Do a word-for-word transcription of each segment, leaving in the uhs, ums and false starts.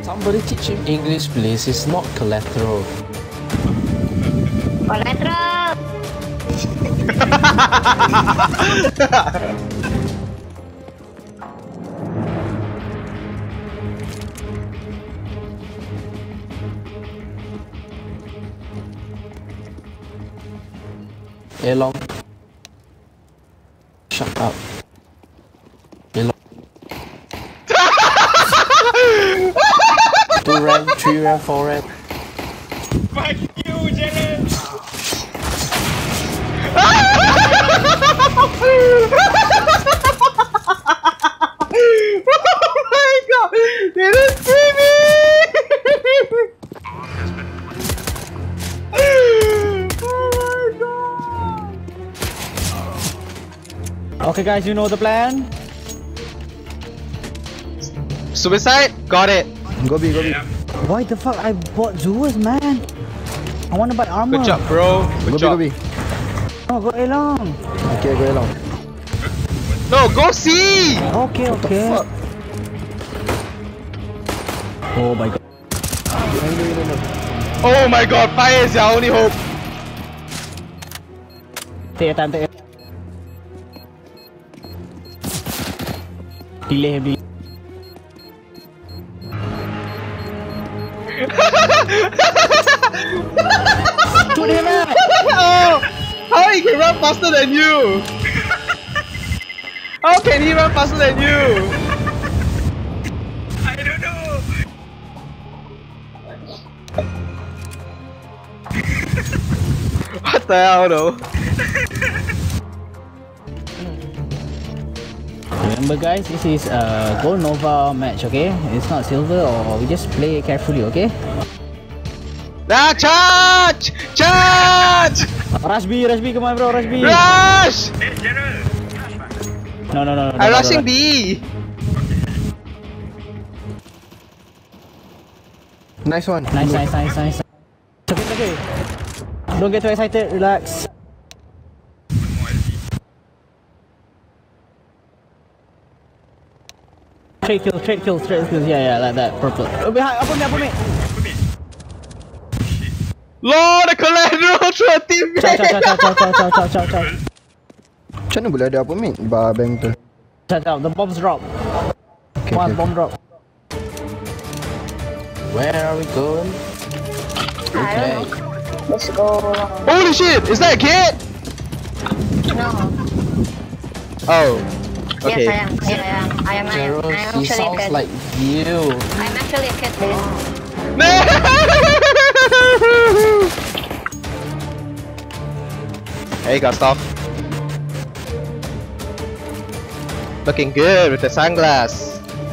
Somebody teach him English, please. It's not collateral. Collateral! Elong. Shut up. Elong. Two ramp, three ramp, four ramp. Fuck you, Jalen! Oh my god! They didn't see me! Okay guys, you know the plan? Suicide? Got it. Go B, go B. Why the fuck I bought Zuas, man? I wanna buy armor. Good job, bro. Good go job. B, go B. Oh, go A long. Okay, go A long. No, go C! Okay, okay. Oh my god. Oh my god, fire is our only hope. Take your time, take your time. Delay him, delay. Shoot him out! Oh! How he can run faster than you? How can he run faster than you? I don't know! What the hell though? Remember guys, this is a Gold Nova match, okay? It's not silver, or we just play carefully, okay? Nah, charge! Charge! Rush B, rush B, come on bro, rush B! Rush! Hey, General! No, no, no, no. I'm no, rushing no, no. B! Nice one. Nice, nice, nice, nice. It's okay, it's okay. Don't get too excited, relax. Straight kill, straight kill, straight kill. Yeah, yeah, like that. Purple. Oh, behind, upper me, upper me. Lord, the collateral to a teammate! Chow, chow, chow, chow, chow, chow, chow, chow, chow. Macam mana boleh ada apa mate? Bar bank tu. Chow, chow, the bombs drop. Okay, One okay. bomb drop. Where are we going? Okay. Let's go. Holy shit! Is that a kid? No. Oh. Okay. Yes, I am. Yes, I am. I am. I am, Gerald, I am he actually a sounds kid. like you. I'm actually a kid, please. Hey, Gustav. Looking good with the sunglass.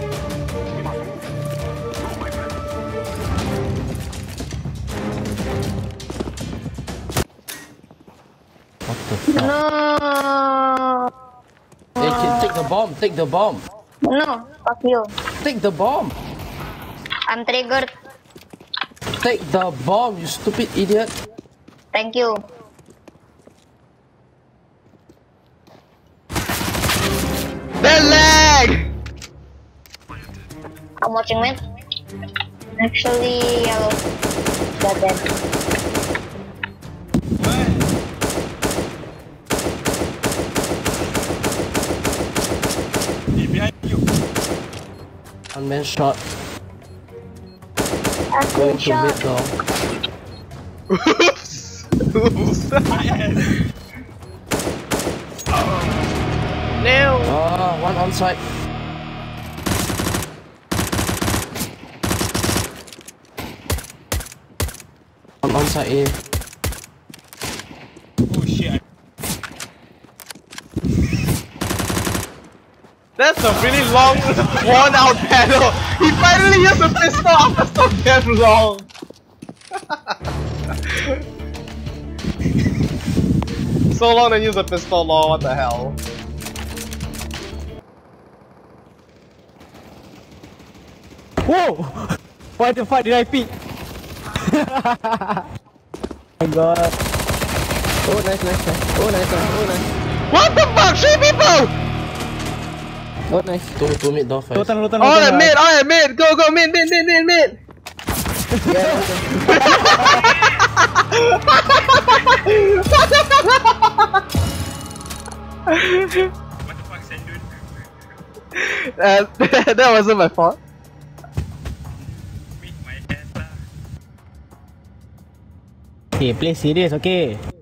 What the fuck? No. Hey kid, take the bomb, take the bomb. No. Fuck you. Take the bomb. I'm triggered. Take the bomb, you stupid idiot. Thank you. That lag! I'm watching mid. Actually, yellow. Got dead. Hey, behind you! One man shot. That's Going good to mid shot. door. Oops! Oops! No! Ah, one on site. One on site A. Oh shit! That's a really long, worn out battle. He finally used a pistol after so damn long. So long to use a pistol, lol, what the hell? Whoa! Why the fuck did I peek? Oh my god. Oh nice nice nice. Oh nice nice. Oh nice. What the fuck? Three people! Oh nice. Two, two mid door first. Lotan, lotan, All lotan. at mid, all at mid! Go, go, mid, mid, mid, mid, mid! What the fuck, Sandun? Uh, that wasn't my fault. Beat my ass lah. Okay, play serious, okay?